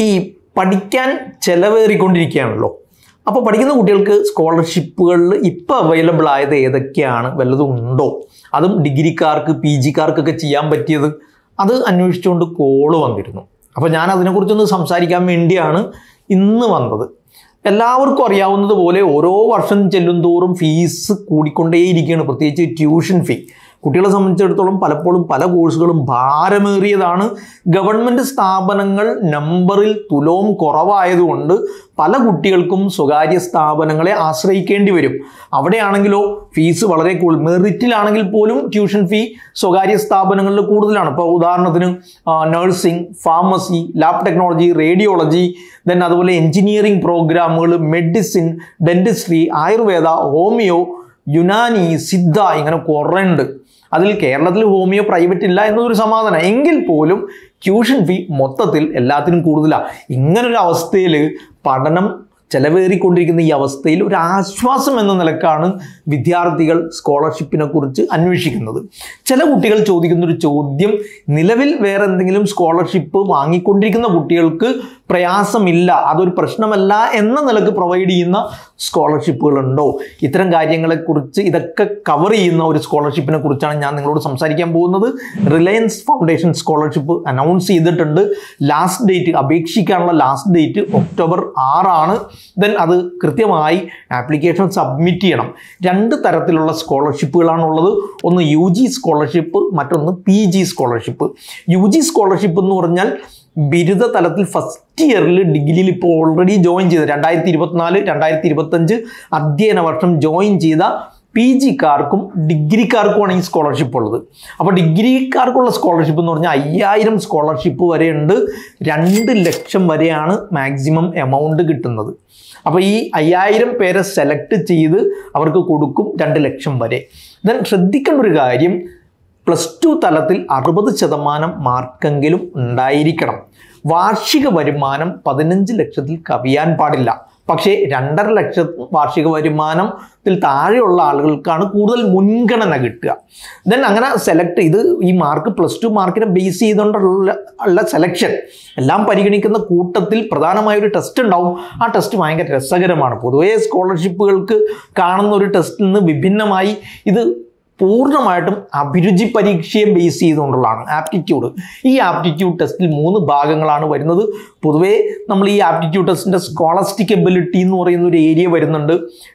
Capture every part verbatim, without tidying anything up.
ഈ പഠിക്കാൻ ചിലവേറിക്കൊണ്ടിരിക്കുകയാണല്ലോ. അപ്പോൾ പഠിക്കുന്ന കുട്ടികൾക്ക് സ്കോളർഷിപ്പുകളിൽ ഇപ്പോൾ അവൈലബിൾ ആയത് ഏതൊക്കെയാണ്, വല്ലതും ഉണ്ടോ, അതും ഡിഗ്രിക്കാർക്ക് പി ജിക്കാർക്കൊക്കെ ചെയ്യാൻ പറ്റിയത്, അത് അന്വേഷിച്ചുകൊണ്ട് കോള് വന്നിരുന്നു. അപ്പോൾ ഞാൻ അതിനെക്കുറിച്ചൊന്ന് സംസാരിക്കാൻ വേണ്ടിയാണ് ഇന്ന് വന്നത്. എല്ലാവർക്കും അറിയാവുന്നതുപോലെ ഓരോ വർഷം ചെല്ലുന്തോറും ഫീസ് കൂടിക്കൊണ്ടേയിരിക്കുകയാണ്, പ്രത്യേകിച്ച് ട്യൂഷൻ ഫീ. കുട്ടികളെ സംബന്ധിച്ചിടത്തോളം പലപ്പോഴും പല കോഴ്സുകളും ഭാരമേറിയതാണ്. ഗവൺമെൻറ് സ്ഥാപനങ്ങൾ നമ്പറിൽ തുലോം കുറവായതുകൊണ്ട് പല കുട്ടികൾക്കും സ്വകാര്യ സ്ഥാപനങ്ങളെ ആശ്രയിക്കേണ്ടി വരും. അവിടെയാണെങ്കിലോ ഫീസ് വളരെ കൂടുതൽ, മെറിറ്റിലാണെങ്കിൽ പോലും ട്യൂഷൻ ഫീ സ്വകാര്യ സ്ഥാപനങ്ങളിൽ കൂടുതലാണ്. ഇപ്പോൾ ഉദാഹരണത്തിന് nursing, pharmacy, lab technology, radiology, then അതുപോലെ എഞ്ചിനീയറിംഗ് പ്രോഗ്രാമുകൾ, medicine, dentistry, Ayurveda, homeo, Unani, Siddha, ഇങ്ങനെ കുറേ ഉണ്ട്. അതിൽ കേരളത്തിൽ ഹോമിയോ പ്രൈവറ്റ് ഇല്ല എന്നതൊരു സമാധാനം. എങ്കിൽ പോലും ട്യൂഷൻ ഫീ മൊത്തത്തിൽ എല്ലാത്തിനും കൂടുതലാണ്. ഇങ്ങനൊരു അവസ്ഥയിൽ പഠനം ചെലവേറിക്കൊണ്ടിരിക്കുന്ന ഈ അവസ്ഥയിൽ ഒരു ആശ്വാസം എന്ന നിലക്കാണ് വിദ്യാർത്ഥികൾ സ്കോളർഷിപ്പിനെ കുറിച്ച് അന്വേഷിക്കുന്നത്. ചില കുട്ടികൾ ചോദിക്കുന്നൊരു ചോദ്യം, നിലവിൽ വേറെ എന്തെങ്കിലും സ്കോളർഷിപ്പ് വാങ്ങിക്കൊണ്ടിരിക്കുന്ന കുട്ടികൾക്ക് പ്രയാസമില്ല, അതൊരു പ്രശ്നമല്ല എന്ന നിലക്ക് പ്രൊവൈഡ് ചെയ്യുന്ന സ്കോളർഷിപ്പുകളുണ്ടോ? ഇത്തരം കാര്യങ്ങളെക്കുറിച്ച് ഇതൊക്കെ കവർ ചെയ്യുന്ന ഒരു സ്കോളർഷിപ്പിനെ കുറിച്ചാണ് ഞാൻ നിങ്ങളോട് സംസാരിക്കാൻ പോകുന്നത്. റിലയൻസ് ഫൗണ്ടേഷൻ സ്കോളർഷിപ്പ് അനൗൺസ് ചെയ്തിട്ടുണ്ട്. ലാസ്റ്റ് ഡേറ്റ്, അപേക്ഷിക്കാനുള്ള ലാസ്റ്റ് ഡേറ്റ് ഒക്ടോബർ ആറാണ്. ദെൻ അത് കൃത്യമായി ആപ്ലിക്കേഷൻ സബ്മിറ്റ് ചെയ്യണം. രണ്ട് തരത്തിലുള്ള സ്കോളർഷിപ്പുകളാണുള്ളത്. ഒന്ന് യു ജി സ്കോളർഷിപ്പ്, മറ്റൊന്ന് P G scholarship. U G scholarship എന്ന് പറഞ്ഞാൽ ബിരുദ തലത്തിൽ ഫസ്റ്റ് ഇയറിൽ ഡിഗ്രിയിൽ ഇപ്പോൾ ഓൾറെഡി ജോയിൻ ചെയ്ത രണ്ടായിരത്തി ഇരുപത്തിനാല് രണ്ടായിരത്തി ഇരുപത്തഞ്ച് അധ്യയന വർഷം ജോയിൻ ചെയ്ത പി ജിക്കാർക്കും ഡിഗ്രിക്കാർക്കുമാണ് ഈ സ്കോളർഷിപ്പ് ഉള്ളത്. അപ്പോൾ ഡിഗ്രിക്കാർക്കുള്ള സ്കോളർഷിപ്പ് എന്ന് പറഞ്ഞാൽ അയ്യായിരം സ്കോളർഷിപ്പ് വരെയുണ്ട്. രണ്ട് ലക്ഷം വരെയാണ് മാക്സിമം എമൗണ്ട് കിട്ടുന്നത്. അപ്പോൾ ഈ അയ്യായിരം പേരെ സെലക്ട് ചെയ്ത് അവർക്ക് കൊടുക്കും രണ്ട് ലക്ഷം വരെ. ദെൻ ശ്രദ്ധിക്കേണ്ട ഒരു കാര്യം, പ്ലസ് ടു തലത്തിൽ അറുപത് ശതമാനം മാർക്കെങ്കിലും ഉണ്ടായിരിക്കണം. വാർഷിക വരുമാനം പതിനഞ്ച് ലക്ഷത്തിൽ കവിയാൻ പാടില്ല. പക്ഷേ രണ്ടര ലക്ഷം വാർഷിക വരുമാനത്തിൽ താഴെയുള്ള ആളുകൾക്കാണ് കൂടുതൽ മുൻഗണന കിട്ടുക. ദെൻ അങ്ങനെ സെലക്ട് ചെയ്ത് ഈ മാർക്ക് പ്ലസ് ടു മാർക്കിനെ ബേസ് ചെയ്തുകൊണ്ടുള്ള ഉള്ള സെലക്ഷൻ എല്ലാം പരിഗണിക്കുന്ന കൂട്ടത്തിൽ പ്രധാനമായൊരു ടെസ്റ്റ് ഉണ്ടാവും. ആ ടെസ്റ്റ് ഭയങ്കര രസകരമാണ്. പൊതുവേ സ്കോളർഷിപ്പുകൾക്ക് കാണുന്ന ഒരു ടെസ്റ്റിൽ നിന്ന് വിഭിന്നമായി ഇത് പൂർണ്ണമായിട്ടും അഭിരുചി പരീക്ഷയെ ബേസ് ചെയ്തുകൊണ്ടുള്ളതാണ്. ആപ്റ്റിറ്റ്യൂഡ്. ഈ ആപ്റ്റിറ്റ്യൂഡ് ടെസ്റ്റിൽ മൂന്ന് ഭാഗങ്ങളാണ് വരുന്നത്. പൊതുവേ നമ്മൾ ഈ ആപ്റ്റിറ്റ്യൂഡ് ടെസ്റ്റിൻ്റെ സ്കോളസ്റ്റിക് എബിലിറ്റി എന്ന് പറയുന്ന ഒരു ഏരിയ വരുന്നുണ്ട്.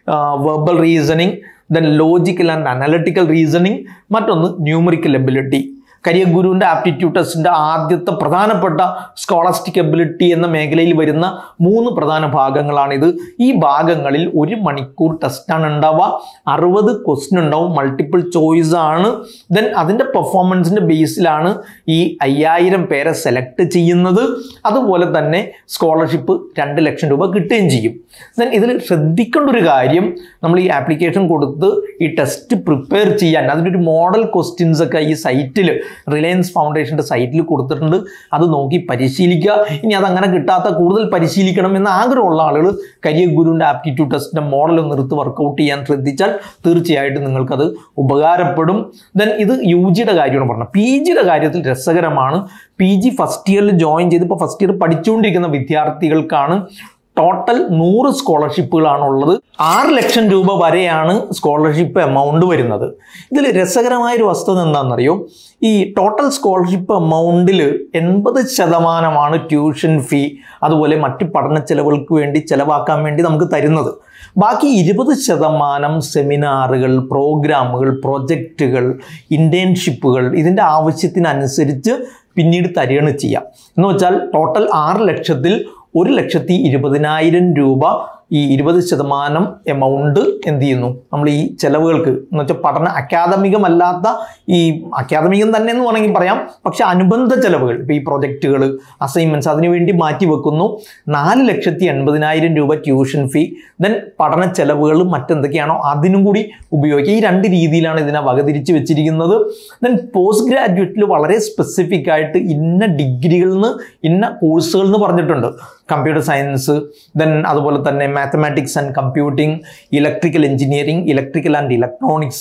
Verbal reasoning, then logical and analytical reasoning, മറ്റൊന്ന് ന്യൂമറിക്കൽ എബിലിറ്റി. കരിയർ ഗുരുവിൻ്റെ ആപ്റ്റിറ്റ്യൂഡ് ടെസ്റ്റിൻ്റെ ആദ്യത്തെ പ്രധാനപ്പെട്ട സ്കോളസ്റ്റിക് എബിലിറ്റി എന്ന മേഖലയിൽ വരുന്ന മൂന്ന് പ്രധാന ഭാഗങ്ങളാണിത്. ഈ ഭാഗങ്ങളിൽ ഒരു മണിക്കൂർ ടെസ്റ്റാണ് ഉണ്ടാവുക. അറുപത് ക്വസ്റ്റ്യൻ ഉണ്ടാവും, മൾട്ടിപ്പിൾ ചോയ്സ് ആണ്. ദെൻ അതിൻ്റെ പെർഫോമൻസിൻ്റെ ബേസിലാണ് ഈ അയ്യായിരം പേരെ സെലക്ട് ചെയ്യുന്നത്. അതുപോലെ തന്നെ സ്കോളർഷിപ്പ് രണ്ട് ലക്ഷം രൂപ കിട്ടുകയും ചെയ്യും. ദെൻ ഇതിൽ ശ്രദ്ധിക്കേണ്ട ഒരു കാര്യം, നമ്മൾ ഈ ആപ്ലിക്കേഷൻ കൊടുത്ത് ഈ ടെസ്റ്റ് പ്രിപ്പയർ ചെയ്യാൻ അതിൻ്റെ ഒരു മോഡൽ ക്വസ്റ്റ്യൻസ് ഒക്കെ ഈ സൈറ്റിൽ, റിലയൻസ് ഫൗണ്ടേഷൻ്റെ സൈറ്റിൽ കൊടുത്തിട്ടുണ്ട്. അത് നോക്കി പരിശീലിക്കുക. ഇനി അതങ്ങനെ കിട്ടാത്ത കൂടുതൽ പരിശീലിക്കണം എന്ന ആഗ്രഹമുള്ള ആളുകൾ കരിയർ ഗുരുവിൻ്റെ ആപ്റ്റിറ്റ്യൂഡ് ടെസ്റ്റിൻ്റെ മോഡൽ ഒന്ന് എടുത്ത് വർക്കൗട്ട് ചെയ്യാൻ ശ്രദ്ധിച്ചാൽ തീർച്ചയായിട്ടും നിങ്ങൾക്കത് ഉപകാരപ്പെടും. ദെൻ ഇത് യു ജിയുടെ കാര്യമാണ് പറഞ്ഞത്. പി ജിയുടെ കാര്യത്തിൽ രസകരമാണ്. പി ജി ഫസ്റ്റ് ഇയറിൽ ജോയിൻ ചെയ്ത് ഇപ്പോൾ ഫസ്റ്റ് ഇയർ പഠിച്ചുകൊണ്ടിരിക്കുന്ന വിദ്യാർത്ഥികൾക്കാണ് ടോട്ടൽ നൂറ് സ്കോളർഷിപ്പുകളാണുള്ളത്. ആറ് ലക്ഷം രൂപ വരെയാണ് സ്കോളർഷിപ്പ് എമൗണ്ട് വരുന്നത്. ഇതിൽ രസകരമായൊരു വസ്തുത എന്താണെന്നറിയോ? ഈ ടോട്ടൽ സ്കോളർഷിപ്പ് എമൗണ്ടിൽ എൺപത് ശതമാനമാണ് ട്യൂഷൻ ഫീ, അതുപോലെ മറ്റ് പഠന ചെലവുകൾക്ക് വേണ്ടി ചിലവാക്കാൻ വേണ്ടി നമുക്ക് തരുന്നത്. ബാക്കി ഇരുപത് ശതമാനം സെമിനാറുകൾ, പ്രോഗ്രാമുകൾ, പ്രൊജക്റ്റുകൾ, ഇൻറ്റേൺഷിപ്പുകൾ, ഇതിൻ്റെ ആവശ്യത്തിനനുസരിച്ച് പിന്നീട് തരികയാണ് ചെയ്യുക. എന്ന് വെച്ചാൽ ടോട്ടൽ ആറ് ലക്ഷത്തിൽ ഒരു ലക്ഷത്തി ഇരുപതിനായിരം രൂപ ഈ ഇരുപത് ശതമാനം എമൗണ്ട് എന്ത് ചെയ്യുന്നു, നമ്മൾ ഈ ചെലവുകൾക്ക് എന്ന് വെച്ചാൽ പഠന അക്കാദമികമല്ലാത്ത ഈ അക്കാദമികം തന്നെ എന്ന് വേണമെങ്കിൽ പറയാം, പക്ഷെ അനുബന്ധ ചെലവുകൾ, ഇപ്പോൾ ഈ പ്രൊജക്റ്റുകൾ, അസൈൻമെൻറ്റ്സ്, അതിനുവേണ്ടി മാറ്റി വെക്കുന്നു. നാല് ലക്ഷത്തി എൺപതിനായിരം രൂപ ട്യൂഷൻ ഫീ, ദെൻ പഠന ചെലവുകൾ മറ്റെന്തൊക്കെയാണോ അതിനും കൂടി ഉപയോഗിക്കുക. ഈ രണ്ട് രീതിയിലാണ് ഇതിനെ വകതിരിച്ച് വെച്ചിരിക്കുന്നത്. ദെൻ പോസ്റ്റ് ഗ്രാജുവേറ്റിൽ വളരെ സ്പെസിഫിക് ആയിട്ട് ഇന്ന ഡിഗ്രികളിൽ നിന്ന് ഇന്ന കോഴ്സുകൾ എന്ന് പറഞ്ഞിട്ടുണ്ട്. കമ്പ്യൂട്ടർ സയൻസ്, ദെൻ അതുപോലെ തന്നെ mathematics and computing, electrical engineering, electrical and electronics,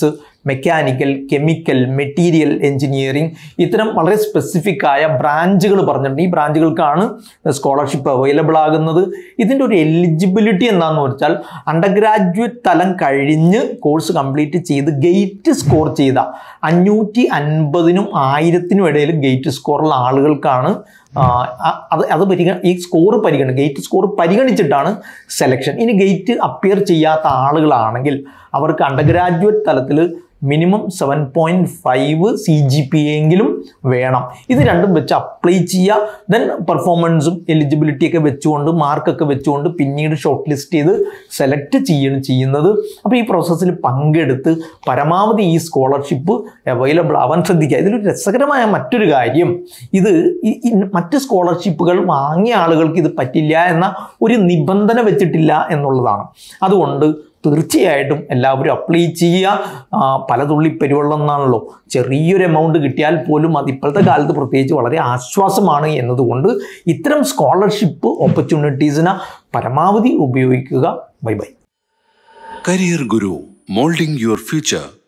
mechanical, chemical, material engineering, ഇത്തരം വളരെ സ്പെസിഫിക് ആയ ബ്രാഞ്ചുകൾ പറഞ്ഞിട്ടുണ്ട്. ഈ ബ്രാഞ്ചുകൾക്കാണ് സ്കോളർഷിപ്പ് അവൈലബിൾ ആകുന്നത്. ഇതിൻ്റെ ഒരു എലിജിബിലിറ്റി എന്താണെന്ന് വെച്ചാൽ അണ്ടർ ഗ്രാജുവേറ്റ് തലം കഴിഞ്ഞ് കോഴ്സ് കംപ്ലീറ്റ് ചെയ്ത് ഗേറ്റ് സ്കോർ ചെയ്ത അഞ്ഞൂറ്റി അൻപതിനും ആയിരത്തിനും ഇടയിൽ ഗേറ്റ് സ്കോറുള്ള ആളുകൾക്കാണ് അത് അത് പരിഗ ഈ സ്കോർ പരിഗണി ഗേറ്റ് സ്കോർ പരിഗണിച്ചിട്ടാണ് സെലക്ഷൻ. ഇനി ഗേറ്റ് അപ്പിയർ ചെയ്യാത്ത ആളുകളാണെങ്കിൽ അവർക്ക് അണ്ടർ ഗ്രാജുവേറ്റ് തലത്തിൽ minimum seven point five C G P എങ്കിലും വേണം. ഇത് രണ്ടും വെച്ച് അപ്ലൈ ചെയ്യുക. ദെൻ പെർഫോമൻസും എലിജിബിലിറ്റിയൊക്കെ വെച്ചുകൊണ്ട് മാർക്കൊക്കെ വെച്ചുകൊണ്ട് പിന്നീട് ഷോർട്ട് ലിസ്റ്റ് ചെയ്ത് സെലക്ട് ചെയ്യാണ് ചെയ്യുന്നത്. അപ്പോൾ ഈ പ്രോസസ്സിൽ പങ്കെടുത്ത് പരമാവധി ഈ സ്കോളർഷിപ്പ് അവൈലബിൾ ആവാൻ ശ്രദ്ധിക്കുക. ഇതിലൊരു രസകരമായ മറ്റൊരു കാര്യം, ഇത് ഈ മറ്റ് സ്കോളർഷിപ്പുകൾ വാങ്ങിയ ആളുകൾക്ക് ഇത് പറ്റില്ല എന്ന ഒരു നിബന്ധന വെച്ചിട്ടില്ല എന്നുള്ളതാണ്. അതുകൊണ്ട് തീർച്ചയായിട്ടും എല്ലാവരും അപ്ലൈ ചെയ്യുക. പലതുള്ളി പെരുവെള്ളം എന്നാണല്ലോ, ചെറിയൊരു എമൗണ്ട് കിട്ടിയാൽ പോലും അത് ഇപ്പോഴത്തെ കാലത്ത് പ്രത്യേകിച്ച് വളരെ ആശ്വാസമാണ് എന്നതുകൊണ്ട് ഇത്തരം സ്കോളർഷിപ്പ് ഓപ്പർച്യൂണിറ്റീസിനെ പരമാവധി ഉപയോഗിക്കുക. Bye bye. Career Guru, moulding your future.